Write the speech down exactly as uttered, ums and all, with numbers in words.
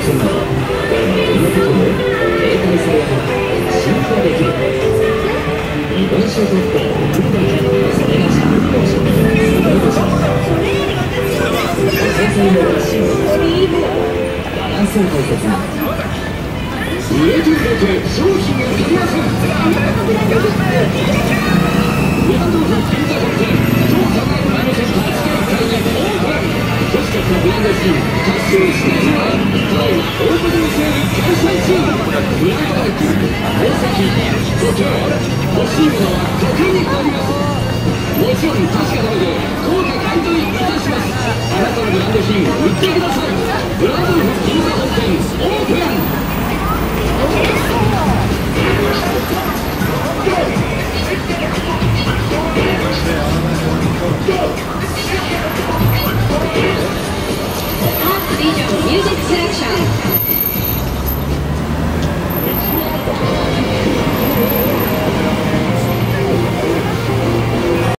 せんが、だがこのことも警戒されながら進化できる。にばん手突破を送るだけ、それが自分の職業にするでしょう。お支えのラッシュバランスを大切に。売れて売れて商品が足りません。ブランドオフ銀座本店超高いライブセンター地下いっかいにオープン。欲しかったブランド品達成した日はただいまオープニングセール開催中。ブランドバイク宝石時計欲しいものはここにあります。もちろん確かなので高価買い取りいたします。あなたのブランド品売ってください。ブランドオフ銀座本店オープン。 Art Vision Music Selection